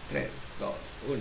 3, 2, 1.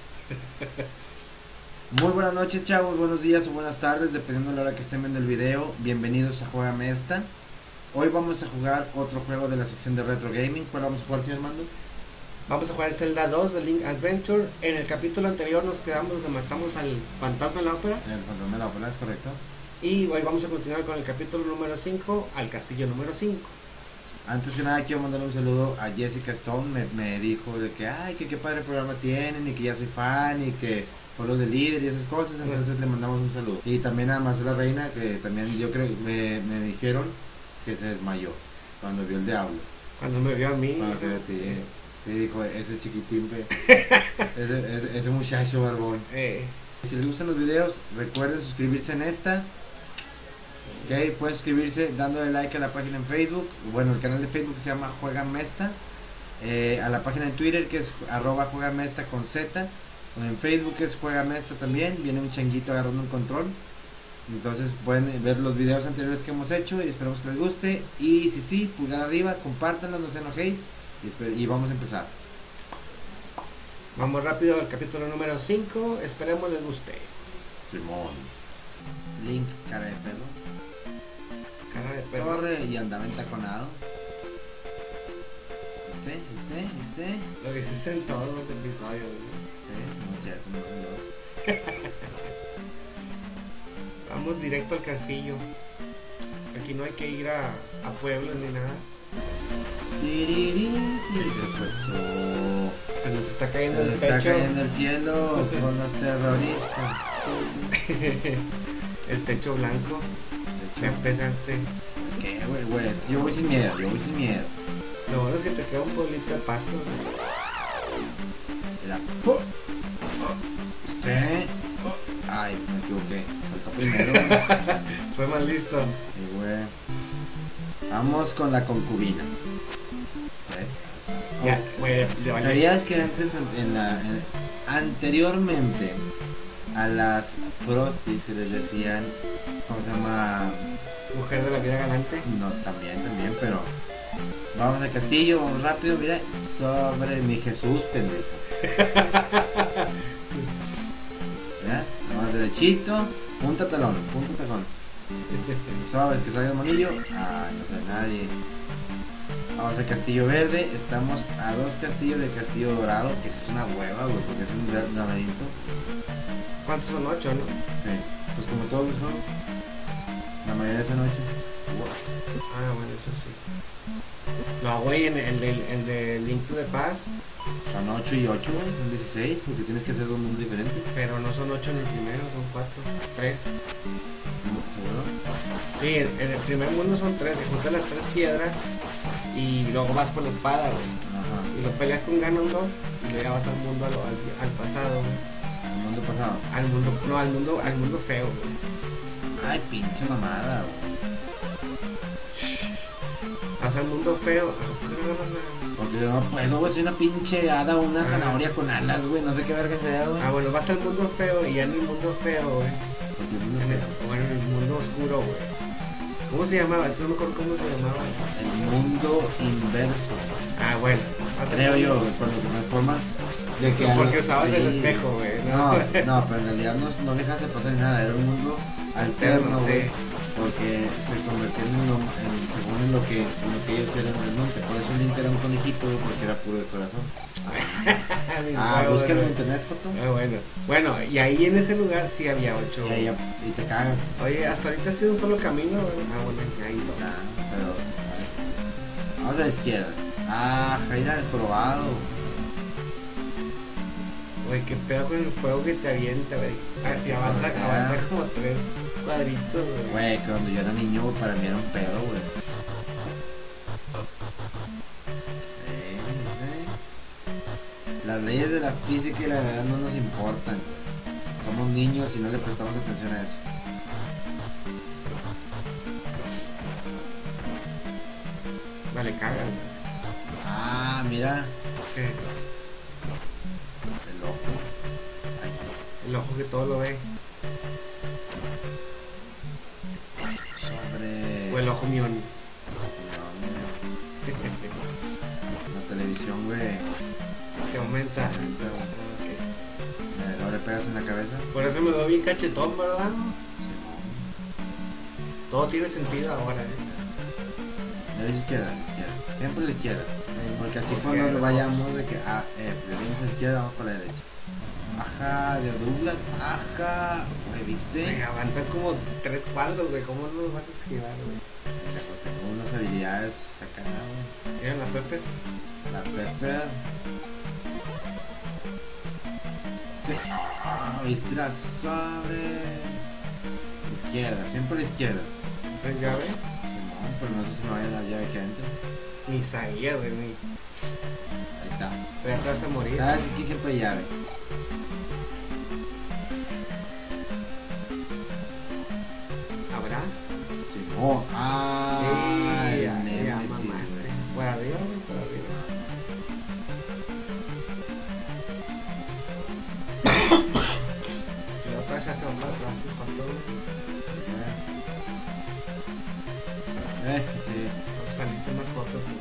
Muy buenas noches, chavos, buenos días o buenas tardes, dependiendo de la hora que estén viendo el video. Bienvenidos a Juégame Esta. Hoy vamos a jugar otro juego de la sección de Retro Gaming. ¿Cuál vamos a jugar, señor Mando? Vamos a jugar Zelda 2 de Link Adventure. En el capítulo anterior nos quedamos donde matamos al fantasma de la ópera. El fantasma de la ópera, es correcto. Y hoy vamos a continuar con el capítulo número 5, al castillo número 5. Antes que nada quiero mandar un saludo a Jessica Stone. Me dijo de que, ay, que qué padre programa tienen y que ya soy fan y que solo de líder y esas cosas. Entonces le mandamos un saludo. Y también a Marcela Reina, que también yo creo me dijeron que se desmayó cuando vio el Diablo. Cuando me vio a mí. Sí, dijo, ese chiquitín, ese muchacho barbón. Si les gustan los videos, recuerden suscribirse en esta. Ok, pueden suscribirse dándole like a la página en Facebook. Bueno, el canal de Facebook se llama Juégame Esta. A la página en Twitter que es @juegamesta con Z. En Facebook es Juégame Esta también. Viene un changuito agarrando un control. Entonces pueden ver los videos anteriores que hemos hecho y esperamos que les guste. Y si sí, pulgar arriba, compártanlo, no se enojéis. Y vamos a empezar. Vamos rápido al capítulo número 5. Esperemos les guste. Simón. Link, cara de perro. Cara de perro. Corre y andaba entaconado. Este. Lo que se dice en todos los episodios, ¿no? Sí, no es cierto, no son dos. Vamos directo al castillo. Aquí no hay que ir a pueblos ni nada. Se nos está cayendo el Se pecho. está cayendo el cielo con los terroristas. El techo blanco. Ya empezaste. ¿Qué, güey? Es que yo voy sin miedo, Lo bueno es que te queda un pueblito de paso. Mira. Ay, me equivoqué. Saltó primero. Fue mal listo. Y güey. Vamos con la concubina. ¿Ves? Ya, güey, le vale. ¿Sabías que antes, anteriormente, a las prostis se les decían, ¿cómo se llama? Mujer de la vida galante. No, también, pero vamos al castillo, vamos rápido, mira, sobre mi Jesús, pendejo. ¿Ya? Vamos derechito, punta talón. Sabes que salga el monillo. Ah, no ve nadie. Vamos al castillo verde, estamos a 2 castillos del castillo dorado, que es una hueva, güey, porque es un laberinto. ¿Cuántos son? 8, ¿no? Sí, pues como todos los juegos, la mayoría son 8. Ah, bueno, eso sí. No, güey, en el de Link to the Past. Son 8 y 8, son 16, porque tienes que hacer 2 mundos diferentes. Pero no son 8 en el primero, son 4, 3. ¿Seguro? Sí, en el primer mundo son 3, se juntan las 3 piedras y luego vas por la espada, güey. Ajá. Y lo peleas con Ganondorf y luego ya vas al mundo al pasado, güey. El mundo pasado. Al mundo feo, güey. Ay, pinche mamada, güey. Vas al mundo feo. ¿Por qué no agarras nada? Porque no puedo, güey, soy una pinche hada, una zanahoria con alas, güey, no sé qué verga sea, güey. Ah, bueno, vas al mundo feo y ya en el mundo feo, güey. Porque el mundo Bueno, en el mundo oscuro, güey. ¿Cómo se llamaba? No me acuerdo cómo se llamaba. el mundo inverso. Ah, bueno. vas al Creo yo, mundo- güey, por lo que me forma de que Porque usabas sí. el espejo, güey. No, pero en realidad no dejas de pasar nada, era un mundo alterno, güey. sí. Porque se convirtieron según en lo que ellos eran realmente. Por eso el Link era un conejito, güey, porque era puro de corazón. Búscalo en internet, foto. Ah, bueno, y ahí en ese lugar sí había 8. Y te cagas. Oye, hasta ahorita ha sido un solo camino, güey. Ah, bueno, ahí dos. Pero, a ver. Vamos a la izquierda. Jaira el probado. Güey, qué pedo con el juego que te avienta, güey. Así avanza como 3 cuadritos, güey. Güey, que cuando yo era niño, güey, para mí era un pedo, güey. Las leyes de la física y la gravedad no nos importan. Somos niños y no le prestamos atención a eso. Vale, cagan. Mira. ¿Qué? El ojo. Ay, El ojo que todo lo ve. sobre... O el ojo mión. La televisión, güey. Qué Aumenta. Okay. Luego le pegas en la cabeza. Por eso me veo bien cachetón, ¿verdad? Sí. Todo tiene sentido ahora, Derecha, izquierda, izquierda. Siempre la izquierda. Porque así cuando vayamos de que, de a la izquierda, vamos para la derecha. Ajá, de Douglas, ajá. Güey, ¿viste? Ay, avanzan como 3 cuadros, güey. ¿Cómo no los vas a esquivar, güey? Tengo unas habilidades acá, güey. Mira la Pepe. La Pepe. ¿Viste la suave? Izquierda, siempre la izquierda. ¿Tres llave? Simón, pero no sé si me vaya a dar llave que adentro. Ni sabía, güey. Ahí está. Pero ya te vas a morir. ¿Sabes? Aquí siempre hay llave. ¿Habrá? Simón. Ah, Sí, el ya Nemesis, mamaste. güey. Por arriba, güey, por arriba. Y otra vez se hace otra clase con todo. Saliste más corto tú.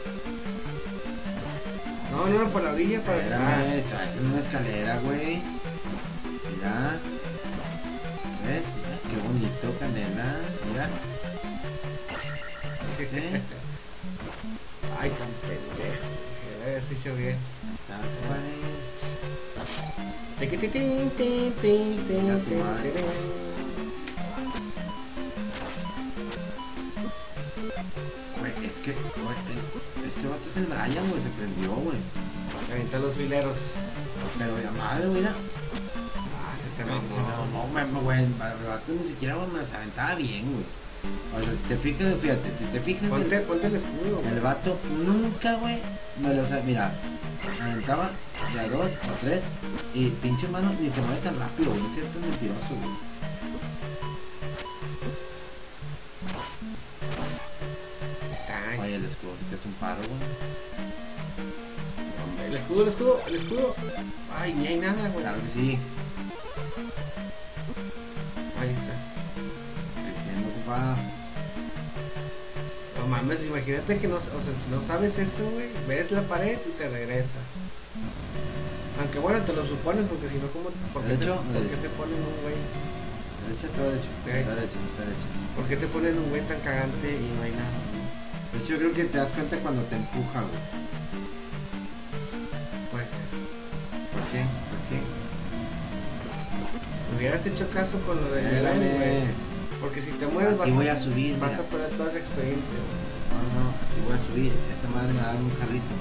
No, por la orilla, para acá. Espérame, traes en una escalera, güey. Mira. ¿Ves? Mira, qué bonito, Candela. Mira. ¿Viste? Ay, tan pendejo. Que lo hayas hecho bien. Está, güey. Güey, es que, güey, este vato es el Brian, güey, se prendió, güey. Avienta los fileros. Pero de madre, güey, era. Ah, se te No, güey, el vato ni siquiera, güey, me las aventaba bien, güey. O sea, si te fijas, fíjate, si te fijas, ponte el escudo, güey. el vato nunca, güey, me los, mira, me aventaba de a 2 o 3 y pinche mano ni se mueve tan rápido, güey, es cierto, es mentiroso, güey. Oye, el escudo, si te hace un paro, güey. El escudo. Ay, ni hay nada, güey. Claro que sí. Ahí está. Creciendo, compa. No mames, imagínate que no, o sea, si no sabes eso, güey, ves la pared y te regresas. Aunque bueno, te lo supones porque si no, ¿cómo? ¿Por qué ¿Derecho? ¿por qué te ponen un güey? Derecha, todo derecho. Derecha. ¿Por qué te ponen un güey tan cagante y no hay nada? De hecho, yo creo que te das cuenta cuando te empuja, güey. Puede ser. ¿Por qué? Hubieras hecho caso con lo de niveles, güey. Porque si te mueres aquí voy a subir, vas mira. a perder toda esa experiencia, güey. No, aquí voy a subir. Esa madre me va a dar un jarrito.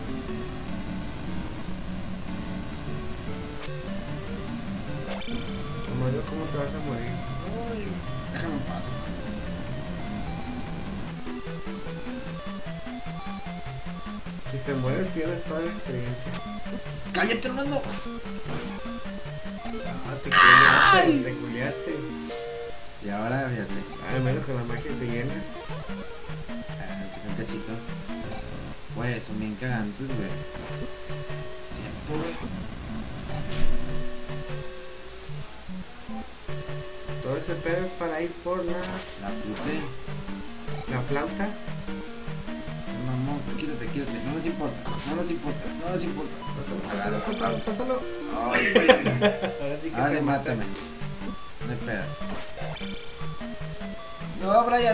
Mario, ¿cómo te vas a morir? Ay, déjame en paz. Si te mueres pierdes toda la experiencia. ¡Cállate, hermano! Ah, te culiaste. Y ahora, fíjate. Al menos con la magia te llenas. Que es un cachito. Güey, son bien cagantes, güey. Cierto, güey. Todo ese pedo es para ir por la flauta. Se mamó, quítate, no nos importa. Pásalo. Ay, güey. Ahora sí que te mátame. No hay pedo. No, Brian.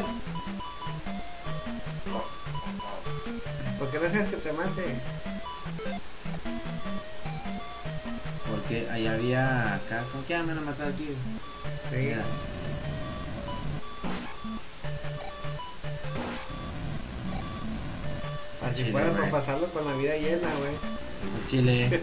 ¿Por qué no dejas que te mate? Porque ahí había acá. ¿Con qué me van a matar aquí? Sí. Mira. Así Chile, fuera güey. para pasarlo con la vida llena, güey. Con Chile.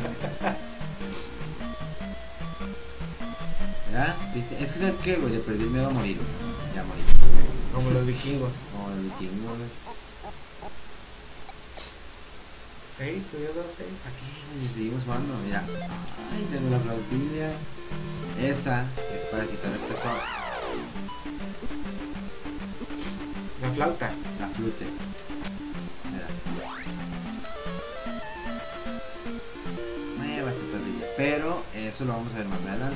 ¿Ya? ¿Viste? Es que sabes qué, güey, de perder miedo a morir, güey. Ya morí. Como los vikingos. Como el vikingo, güey. 6, tú y yo 2, 6. Aquí, güey, seguimos jugando, mira. Ay, tengo la flautilla. Esa es para quitar este sol. La flauta. La flute. Mira. Muévase, perrilla. Pero eso lo vamos a ver más adelante.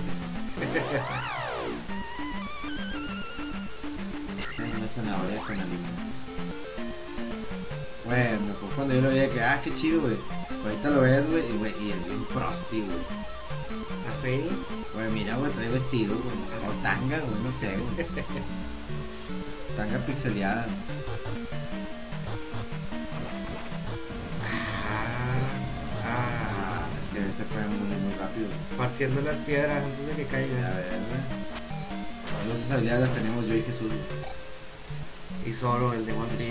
Tengo una zanahoria con la lima. Bueno, mejor cuando yo lo veía que, qué chido, güey. Ahorita lo ves, güey, y es bien prosti, güey. ¿Así? Güey, mira, güey, trae vestido, güey. O tanga, güey, no sé, güey. Tanga pixeleada. Es que se fue muy rápido. Partiendo las piedras antes de que caigan. A ver, güey. Todas esas habilidades las tenemos yo y Jesús. Y Zoro, el de One Piece.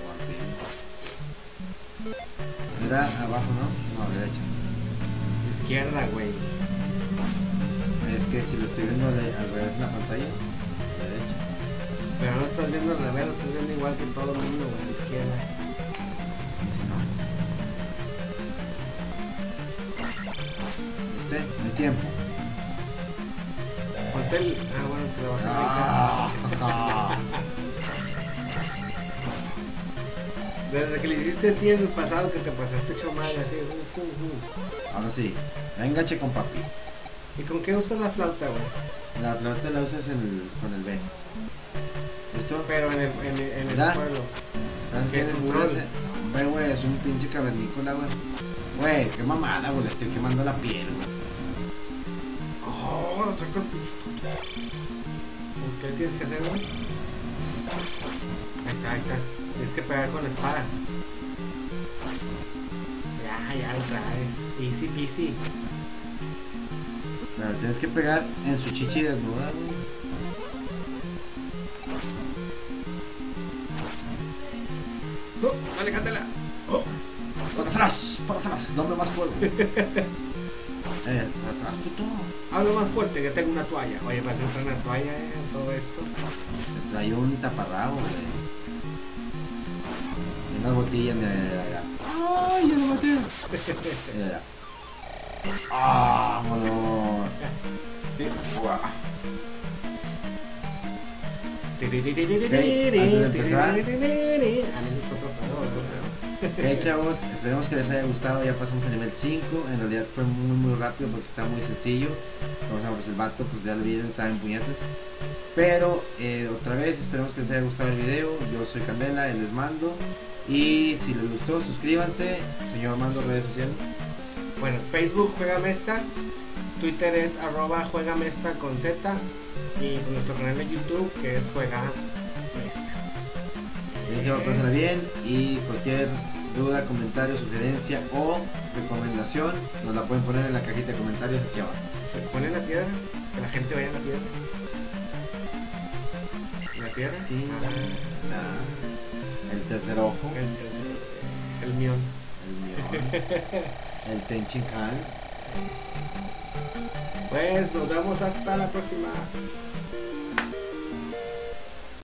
Era abajo, ¿no? No, a derecha. Izquierda, güey. Es que si lo estoy viendo al revés en la pantalla, derecha. Pero no estás viendo al revés, lo estás viendo igual que todo el mundo, güey, a la izquierda. ¿Y si no? ¿Viste? No hay tiempo. Ponte el... bueno, te lo vas a brincar. Desde que le hiciste así en el pasado que te pasaste hecho mal, así. Ahora sí, enganche con papi. ¿Y con qué usas la flauta, güey? La flauta la usas con el B. ¿Listo? Pero en el pueblo. ¿Qué es un troll? Güey, es un pinche cavernícola, güey. Güey, qué mamada, güey, le estoy quemando la piel, güey. Oh, saca el pinche. ¿Qué tienes que hacer, güey? Ahí está. Tienes que pegar con la espada. Ya lo traes. Easy peasy. Pero tienes que pegar en su chichi desnuda, güey. Aléjatela. Para atrás, dame más fuego. Para atrás, puto. Hablo más fuerte que tengo una toalla. Oye, vas a entrar una toalla, todo esto. Te trae un taparrabo, güey. Y unas botellas, mira. ¡Ay, ya lo maté! Mira. ¡Ah, vámonos! Chavos, esperemos que les haya gustado. Ya pasamos al nivel 5. En realidad fue muy rápido porque está muy sencillo. Vamos a ver, el vato, pues ya lo vieron, estaba en puñetas. Pero otra vez, esperemos que les haya gustado el video. Yo soy Candela, les mando. Y si les gustó, suscríbanse. Señor Mando, redes sociales. Bueno, Facebook Juegamesta, Twitter es @Juegamesta con Z, y nuestro canal de YouTube que es Juegamesta. Pásenla bien, y cualquier duda, comentario, sugerencia o recomendación nos la pueden poner en la cajita de comentarios aquí abajo. ¿Se pone la piedra? Que la gente vaya a la piedra. ¿La piedra? Sí. El tercer ojo. El mión. El Tenchinhan. Pues nos vemos hasta la próxima.